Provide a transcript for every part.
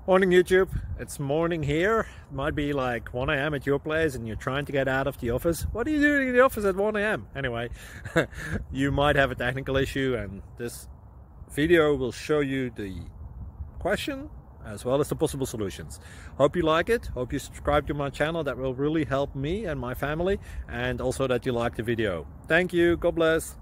Morning YouTube, it's morning here. It might be like 1 a.m. at your place and you're trying to get out of the office. What are you doing in the office at 1 a.m.? Anyway, you might have a technical issue and this video will show you the question as well as the possible solutions. Hope you like it, hope you subscribe to my channel. That will really help me and my family, and also that you like the video. Thank you, God bless.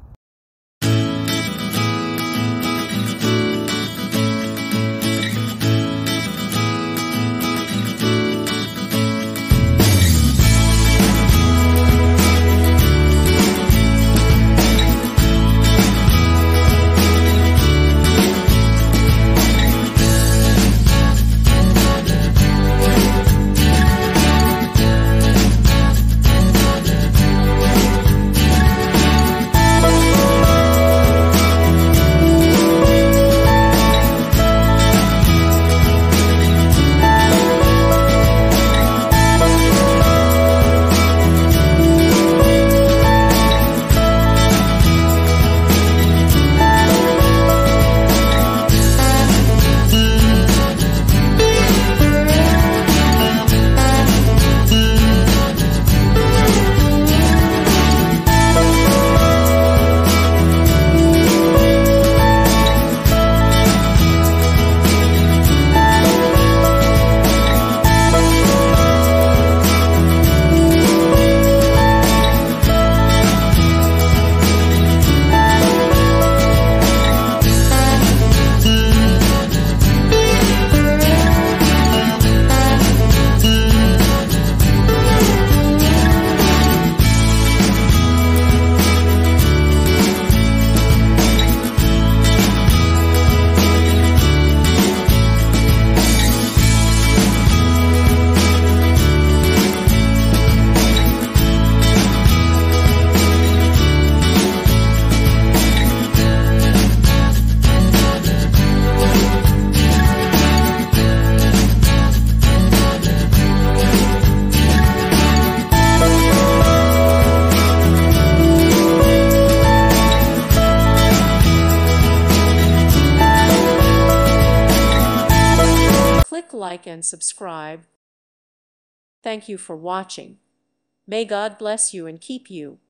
Click like and subscribe. Thank you for watching. May God bless you and keep you.